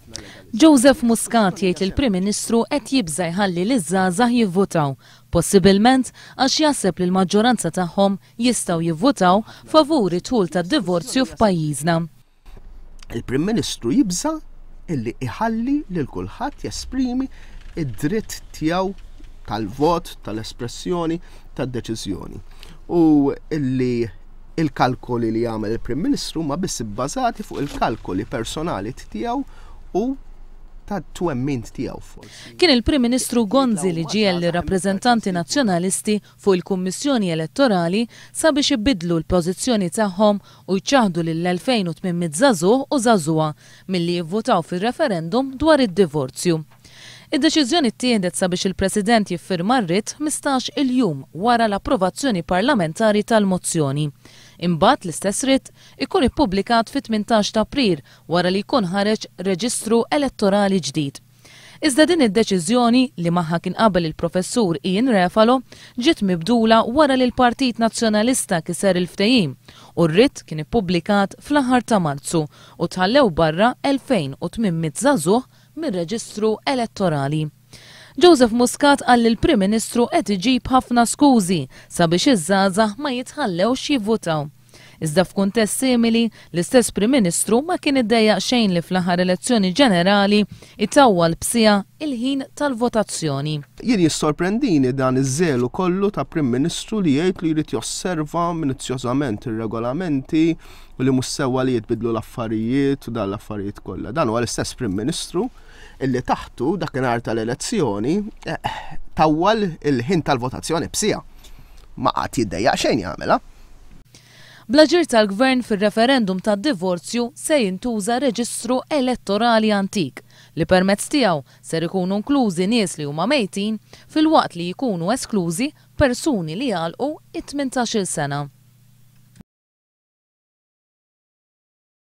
Joseph Muscat jgħid li l-Prim Ministru qed jibża jħalli liż-żgħażagħ jivvotaw, possibilment għax jaħseb li l-maġġoranza tagħhom jistgħu jivvotaw favur it-tħul tad-divorzju f'pajjiżna. Il-Prim Ministru jibża illi iħalli lil kulħadd jesprimi id-dritt tiegħu tal-vot, tal-espressjoni, tad-deċiżjoni. U illi il-kalkoli li jagħmel il-Prim Ministru ma biss ibbażati fuq il-kalkoli personali tiegħu u tad-twemmin tiegħu forsi. Kien il-Prim Ministru Gonzi li ġie l-rappreżentanti nazzjonalisti fuq il-Kummissjoni Elettorali sabiex ibiddlu l-pożizzjoni tagħhom u jċaħdu lill-2800 żagħżugħ u żagħżugħa milli jivvotaw fir-referendum dwar id-divorzju. Id-deċiżjoni ttieħdet sabiex il-President jiffirma r-ritt 15 il-jum wara l-approvazzjoni parlamentari tal-mozzjoni. Imbagħad l-istess ritt ikun ippubblikat fit-18 ta' April wara li jkun ħareġ reġistru elettorali ġdid. Iżda din id-deċiżjoni li magħha kien qabel il-professur Ian Refalo ġiet mibdula wara li l-Partit Nazzjonalista kiser il-ftehim u r-ritt kien ippubblikat fl-aħħar ta' Marzu u tħallew barra 2800 żagħżugħ mir-reġistru elettorali. Joseph Muscat qal li l-Prim Ministru qed iġib ħafna skużi sabiex iż-żgħażagħ ma jitħallewx jivvotaw. Iżda f'kuntest simili, l-istess Prim Ministru ma kien iddejjaq xejn li fl-aħħar elezzjoni ġenerali itawwal b'sija il-ħin tal-votazzjoni. Jien jissorprendini dan iż-żelu kollu ta' Prim Ministru li jgħid li jrid josserva minuzzjożament ir-regolamenti u li mhux sewwa li jitbidlu l-affarijiet u dan l-affarijiet kollha. Dan huwa l-istess Prim Ministru illi taħtu dakinhar tal-elezzjoni tawwal il-ħin tal-votazzjoni b'sija. Ma qatt jiddejjaq xejn jagħmilha. Bl-agir tal-Gvern fir-referendum tad-divorzju se jintuża reġistru elettorali antik li permezz tiegħu ser ikunu inklużi nies li huma mejtin filwaqt li jkunu esklużi persuni li jgħalqu it-18-il sena.